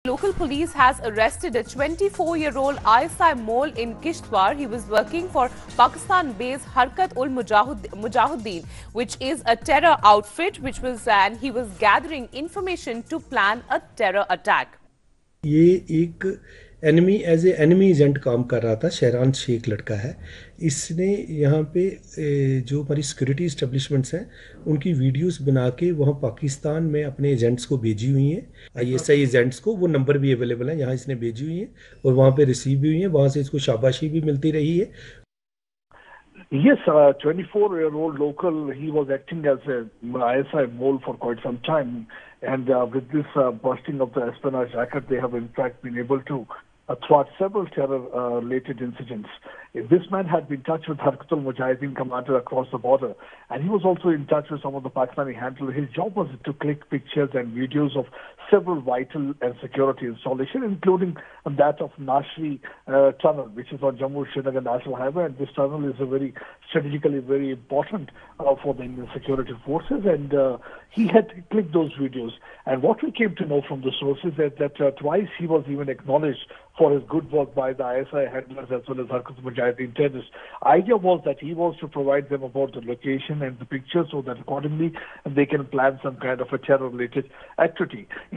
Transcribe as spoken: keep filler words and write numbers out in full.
Local police has arrested a twenty-four-year-old I S I mole in Kishtwar. He was working for Pakistan-based Harkat-ul-Mujahideen, which is a terror outfit, which was and he was gathering information to plan a terror attack. ये एक enemy as a enemy agent काम कर रहा था। शहरान शेख लड़का है। इसने यहाँ पे जो हमारी सिक्योरिटी इस्टेब्लिशमेंट्स हैं उनकी वीडियोस बना के वहाँ पाकिस्तान में अपने एजेंट्स को भेजी हुई हैं, आई एस आई एजेंट्स को। वो नंबर भी अवेलेबल है, यहाँ इसने भेजी हुई हैं और वहाँ पे रिसीव भी हुई हैं। वहाँ से इसको शाबाशी भी मिलती रही है। Yes, uh, twenty-four-year-old local, he was acting as a I S I mole for quite some time. And uh, with this uh, busting of the espionage racket, they have in fact been able to uh, thwart several terror-related uh, incidents. This man had been in touch with Harkat-ul-Mujahideen commander across the border, and he was also in touch with some of the Pakistani handlers. His job was to click pictures and videos of several vital and security installations, including that of Nashri uh, tunnel, which is on Jammu-Srinagar National Highway, and this tunnel is a very strategically very important uh, for the Indian security forces, and uh, he had clicked those videos. And what we came to know from the sources is that uh, twice he was even acknowledged for his good work by the I S I handlers as well as Harkat-ul-Mujahideen terrorists. Idea was that he was to provide them about the location and the pictures so that accordingly they can plan some kind of a terror-related activity.